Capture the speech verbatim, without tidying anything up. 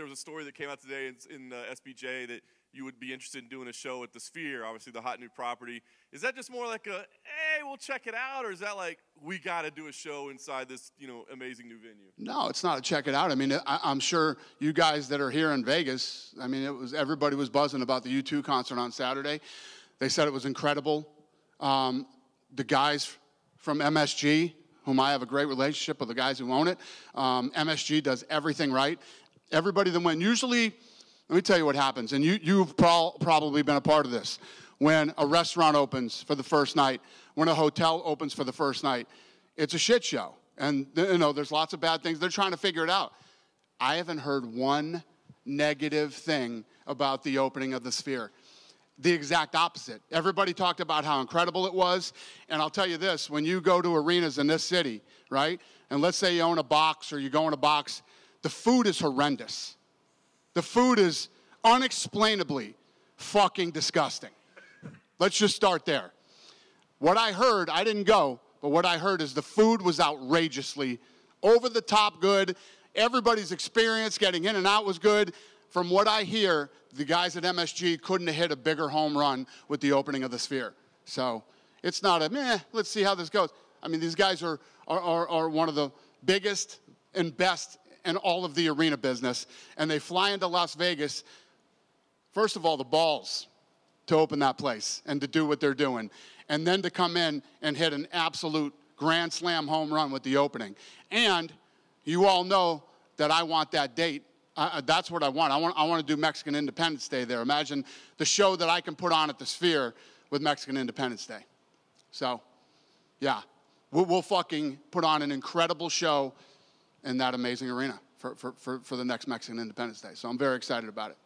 there was a story that came out today in, in uh, S B J that you would be interested in doing a show at the Sphere, obviously the hot new property. Is that just more like a, hey, we'll check it out, or is that like, we got to do a show inside this, you know, amazing new venue? No, it's not a check it out. I mean, I, I'm sure you guys that are here in Vegas, I mean, it was everybody was buzzing about the U two concert on Saturday. They said it was incredible. Um, the guys from M S G, whom I have a great relationship with, the guys who own it, um, M S G does everything right. Everybody that went, usually, let me tell you what happens, and you, you've pro probably been a part of this. When a restaurant opens for the first night, when a hotel opens for the first night, it's a shit show. And, you know, there's lots of bad things. They're trying to figure it out. I haven't heard one negative thing about the opening of the Sphere. The exact opposite. Everybody talked about how incredible it was. And I'll tell you this, when you go to arenas in this city, right, and let's say you own a box or you go in a box, the food is horrendous. The food is unexplainably fucking disgusting. Let's just start there. What I heard, I didn't go, but what I heard is the food was outrageously over the top good. Everybody's experience getting in and out was good. From what I hear, the guys at M S G couldn't have hit a bigger home run with the opening of the Sphere. So it's not a, meh, let's see how this goes. I mean, these guys are, are, are, are one of the biggest and best in all of the arena business, and they fly into Las Vegas. First of all, the balls to open that place and to do what they're doing, and then to come in and hit an absolute grand slam home run with the opening. And you all know that I want that date. Uh, that's what I want. I want. I want to do Mexican Independence Day there. Imagine the show that I can put on at the Sphere with Mexican Independence Day. So, yeah, we'll, we'll fucking put on an incredible show in that amazing arena for, for, for, for the next Mexican Independence Day. So I'm very excited about it.